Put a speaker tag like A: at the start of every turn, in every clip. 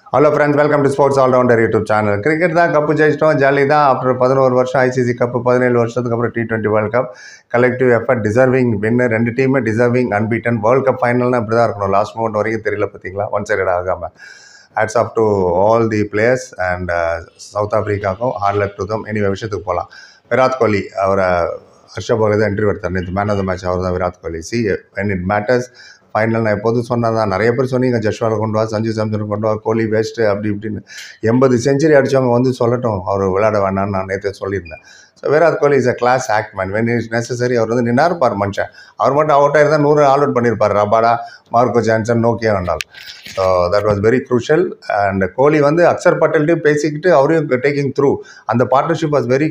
A: Hello friends, welcome to sports allrounder YouTube channel. Cricket தான் cup ஜெயிச்சிட்டோம், jolly தான். அப்புறம் 11 வருஷம் ஐசிசி கப்பு, 17 வருஷத்துக்கு அப்புறம் T20 world cup, collective effort, deserving win. ரெண்டு டீமே டிசர்விங் அன்பீட்டன். வேர்ல்ட் கப் ஃபைனல்னா இப்படி தான் இருக்கணும். லாஸ்ட் மோமெண்ட் வரைக்கும் தெரியல, பார்த்தீங்களா? ஒன் சைடட் ஆகாமல். Hats off to all the players and south ஆஃப்ரிக்காவுக்கும் ஹார்ட் லக் டு தம். இனி விஷயத்துக்கு போகலாம். விராட் கோலி அவரை ஹர்ஷப் பகல் தான் இன்டர்வியூ எடுத்தார். நேற்று மேன் ஆஃப் த மேட்ச் அவர் தான் Virat Kohli. See when it matters final நான் எப்போதும் சொன்னதான். நிறைய பேர் சொன்னீங்க, ஜஸ்வாலை கொண்டு வா, சஞ்சு சாம்சன் கொண்டு வா, கோலி வேஸ்ட்டு அப்படி இப்படின்னு. 80 செஞ்சுரி அடித்தவங்க வந்து சொல்லட்டும், அவர் விளையாட வேணான்னு நான் நேற்று சொல்லியிருந்தேன். So Virat Kohli is a class act man. When is necessary அவர் வந்து நின்னா இருப்பார் மனுஷன். அவர் மட்டும் அவுட் ஆயிருந்தால் 100 ஆல் அவுட் பண்ணியிருப்பார். ரபாடா, மார்க்கோ ஜான்சன், நோக்கியா வேண்டால். So that was very crucial. And Kohli வந்து அக்சர் பட்டேல்ட்டையும் பேசிக்கிட்டு அவரையும் டேக்கிங் த்ரூ. அந்த partnership was very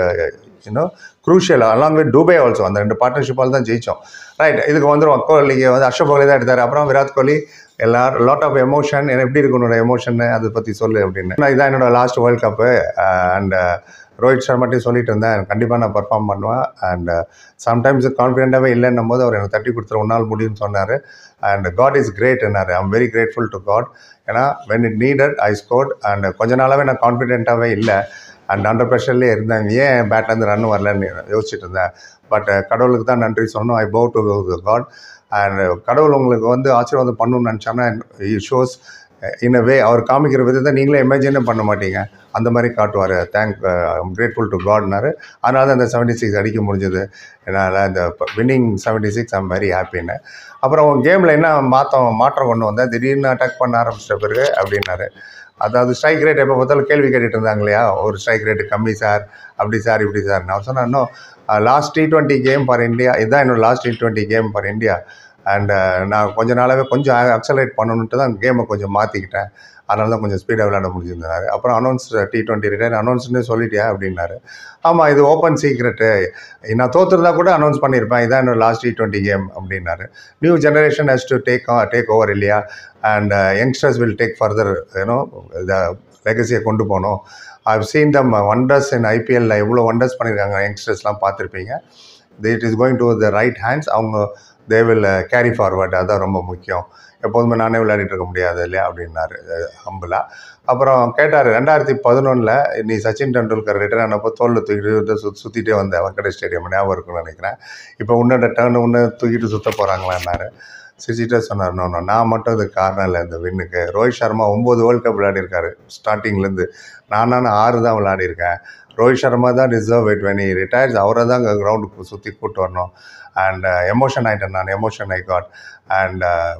A: crucial along with Dube also. அந்த ரெண்டு பார்ட்னர்ஷிப்பால் தான் ஜெயித்தோம். ரைட், இதுக்கு வந்துடும். கோலிக்கு வந்து ஹர்ஷப் பகல் தான் எடுத்தார். அப்புறம் விராட் கோலி எல்லாரும் லாட் ஆஃப் எமோஷன். எப்படி இருக்கு உன்னோட எமோஷன், அதை பற்றி சொல்லு அப்படின்னு. இதான் என்னோட last world cup. And Rohit சர்மாட்டையும் சொல்லிட்டு இருந்தேன், கண்டிப்பாக நான் பர்ஃபார்ம் பண்ணுவேன். அண்ட் சம்டைம்ஸ் கான்ஃபிடென்ட்டாகவே இல்லைன்னும் போது அவர் எனக்கு தட்டி கொடுத்துரு, ஒன்றால் முடியும்னு சொன்னார். அண்ட் காட் இஸ் கிரேட் என்னார். I am very grateful to God. ஏன்னா when it needed I scored. And கொஞ்ச நாளாகவே நான் கான்ஃபிடென்ட்டாகவே இல்லை. அண்ட் அண்டர் ப்ரெஷர்லேயே இருந்தேன். ஏன் பேட்லேருந்து ரன் வரலன்னு யோசிச்சுட்டு இருந்தேன். பட் கடவுளுக்கு தான் நன்றி சொன்னோம். I bow to God. And கடவுள் உங்களுக்கு வந்து ஆசீர்வாதம் பண்ணணும்னு நினச்சாங்கன்னா ஷோஸ் இன் அ வே. அவர் காமிக்கிற விதத்தை நீங்களே இமேஜினே பண்ண மாட்டீங்க, அந்த மாதிரி காட்டுவார். ஐம் கிரேட்ஃபுல் டு காட்னாரு. அதனால தான் இந்த 76 அடிக்க முடிஞ்சது என்னால். இந்த வின்னிங் 76 ஐம் வெரி ஹாப்பின்னு. அப்புறம் கேமில் என்ன மாற்றம் கொண்டு வந்தேன், திடீர்னு அட்டாக் பண்ண ஆரம்பிச்சிட்ட பிறகு அப்படின்னாரு. அதாவது ஸ்ட்ரைக் ரேட் எப்போ பார்த்தாலும் கேள்வி கேட்டுட்டு இருந்தாங்க இல்லையா, ஒரு ஸ்ட்ரைக் ரேட்டு கம்மி சார், அப்படி சார், இப்படி சார். நான் சொன்னேன், இன்னும் last T20 game for India, இதுதான் என்னோட last T20 game for India. And நான் கொஞ்ச நாளாகவே கொஞ்சம் அக்சலரேட் பண்ணணுன்ட்டு தான் கேமை கொஞ்சம் மாற்றிக்கிட்டேன். அதனால தான் கொஞ்சம் ஸ்பீடாக விளையாட முடிஞ்சிருந்தாரு. அப்புறம் அனௌன்ஸ் T20 ரிட்டையர் அனௌன்ஸ்னே சொல்லிட்டியா அப்படின்னாரு. ஆமாம், இது ஓப்பன் சீக்ரெட்டு, நான் தோற்றுருந்தா கூட அனௌன்ஸ் பண்ணியிருப்பேன், இதான் என்னோட லாஸ்ட் T20 கேம் அப்படின்னாரு. New generation has to take over இல்லையா. And youngsters will take further, you know, இந்த லெகசியை கொண்டு போகணும். I've seen them wonders in IPL. எவ்வளோ ஒண்டர்ஸ் பண்ணியிருக்காங்க யங்ஸ்டர்ஸ்லாம் பார்த்துருப்பீங்க. It is going to the right hands. அவங்க தே வில் கேரி ஃபார்வர்ட். அதுதான் ரொம்ப முக்கியம். எப்போதுமே நானே விளையாடிட்டு இருக்க முடியாது இல்லையா அப்படின்னாரு ஹம்பிளா. அப்புறம் கேட்டார், 2011 நீ சச்சின் டெண்டுல்கர் ரிட்டர்ன் ஆனப்போ தோளில் தூக்கிட்டு சுற்றிட்டே வந்த வாங்கடே ஸ்டேடியம், ஞாபகம் இருக்குன்னு நினைக்கிறேன். இப்போ உன்னோட டேர்னு ஒன்று தூக்கிட்டு சுற்ற போகிறாங்களான்னாரு. சிரிச்சிட்டே சொன்னார், நான் மட்டும் இதுக்கு காரணம் இல்லை இந்த வின்னுக்கு. ரோஹித் சர்மா 9 வேர்ல்ட் கப் விளையாடிருக்காரு ஸ்டார்டிங்லேருந்து. நான் 6 தான் விளையாடிருக்கேன். ரோஹித் சர்மா தான் deserve it. When he retires அவரை தான் அங்கே கிரவுண்டுக்கு சுற்றி கூப்பிட்டு வரணும். அண்ட் எமோஷன் ஆகிட்டேன் நான், எமோஷன் ஐ காட். அண்ட்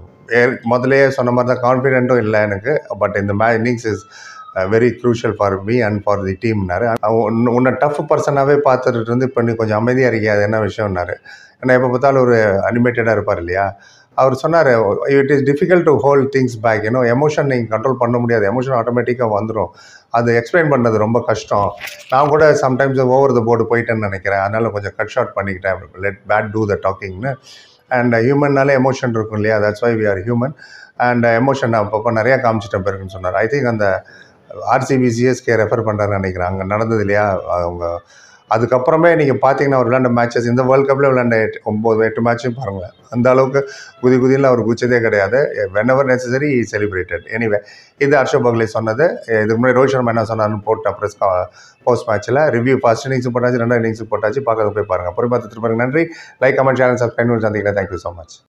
A: முதலே சொன்ன மாதிரி தான், கான்ஃபிடென்ட்டும் இல்லை எனக்கு. பட் இந்த innings is very crucial for me and for the டீம்னாரு. உன்னை டஃப் பர்சனாகவே பார்த்துட்டு இருந்து இப்போ நீ கொஞ்சம் அமைதியாக இருக்கியா, அது என்ன விஷயம்னாரு. ஏன்னா எப்போ பார்த்தாலும் ஒரு அனிமேட்டடாக இருப்பார் இல்லையா. அவர் சொன்னார், it is difficult to hold things back. ஏன்னோ எமோஷன் நீங்கள் கண்ட்ரோல் பண்ண முடியாது, எமோஷன் ஆட்டோமேட்டிக்காக வந்துடும். அது எக்ஸ்பிளைன் பண்ணுறது ரொம்ப கஷ்டம். நான் கூட சம்டைம்ஸ் ஓவர் த போர்டு போயிட்டேன்னு நினைக்கிறேன். அதனால் கொஞ்சம் கட் ஷார்ட் பண்ணிக்கிட்டேன், லெட் பேட் டூ த டாக்கிங்னு. அண்ட் ஹியூமன்னாலே எமோஷன் இருக்கும் இல்லையா, that's why we are human. And emotion அப்பப்போ நிறையா காமிச்சிட்டேன் பிறகுன்னு சொன்னார். ஐ திங்க் அந்த RCB CSK ரெஃபர் பண்ணுறாருன்னு நினைக்கிறேன். அங்கே நடந்தது இல்லையா அவங்க. அதுக்கப்புறமே நீங்கள் பார்த்தீங்கன்னா அவர் விளையாண்ட மேட்சஸ், இந்த வேர்ல்ட் கப்பில் விளையாண்ட 9-8 மேட்சும் பாருங்களேன், அந்த அளவுக்கு குதின்னு அவர் குதிச்சதே கிடையாது. Whenever necessary celebrated. எனிவே, இது ஹர்ஷப் பகல் சொன்னது. இதுக்கு முன்னாடி ரோஹித் சர்மா என்ன சொன்னார்னு போட்ட போஸ்ட் மேட்ச்சில் ரிவ்யூ. ஃபர்ஸ்ட் இன்னிங்ஸும் போட்டாச்சு, 2வது இன்னிங்ஸும் போட்டாச்சு. பார்க்கறது போய் பாருங்கள். பொறுப்பாக திருப்பி நன்றி. Like, comment, share, subscribe. சந்திக்கிறேன். Thank you so much.